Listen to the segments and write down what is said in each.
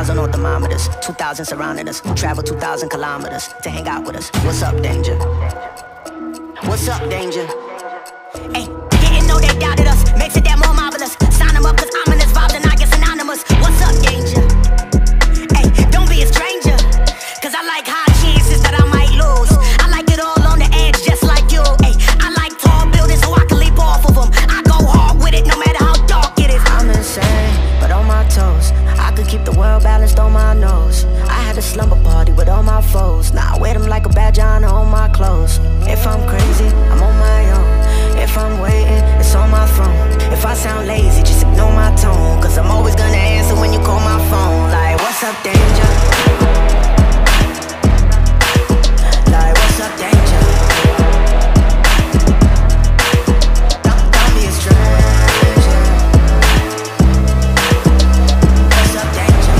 2,000 on thermometers, 2,000 surrounding us. Travel 2,000 kilometers to hang out with us. What's up, danger? What's up, danger? Hey, didn't know they doubted us. Makes it that more marvelous. Sign them up, cause ominous vibes and I get synonymous. What's up, danger? Hey, don't be a stranger, cause I like high chances that I might lose. I like it all on the edge, just like you. Hey, I like tall buildings so I can leap off of them. I go hard with it, no matter how dark it is. I'm insane, but on my toes. I could keep the world balanced on my nose. I had a slumber party with all my foes. Now I wear them like a badge on all my clothes. If I'm crazy, I'm on my own. If I'm waiting, it's on my throne. If I sound lazy, just ignore my tone, cause I'm always gonna answer when you call my phone. Like, what's up, danger? Like, what's up, danger? Don't be a stranger. What's up, danger?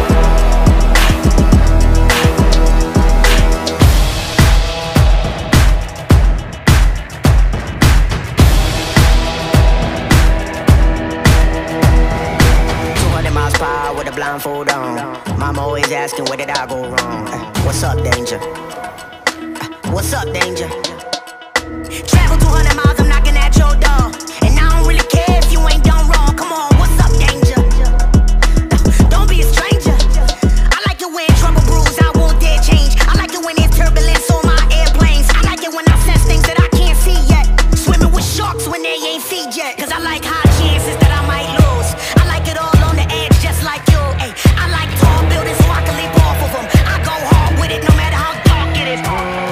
200 miles per hour with a blindfold on. Mama always asking, where did I go wrong? What's up, danger? What's up, danger? Travel 200 miles, I'm knocking at your door. And I don't really care if you ain't done wrong. Come on, what's up, danger? Don't be a stranger. I like it when trouble brews, I won't dare change. I like it when there's turbulence on my airplanes. I like it when I sense things that I can't see yet. Swimming with sharks when they ain't feed yet. Cause I like high chances that I might lose. I like it all on the edge, just like you. Ay, I like tall buildings so I can leap off of them. I go hard with it, no matter how dark it is.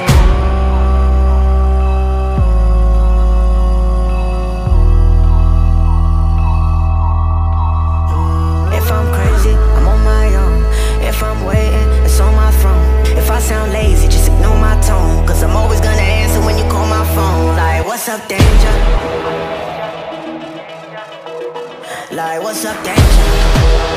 If I'm crazy, I'm on my own. If I'm waiting, it's on my throne. If I sound lazy, just ignore my tone, cause I'm always gonna answer when you call my phone. Like, what's up, danger? Like, what's up, danger?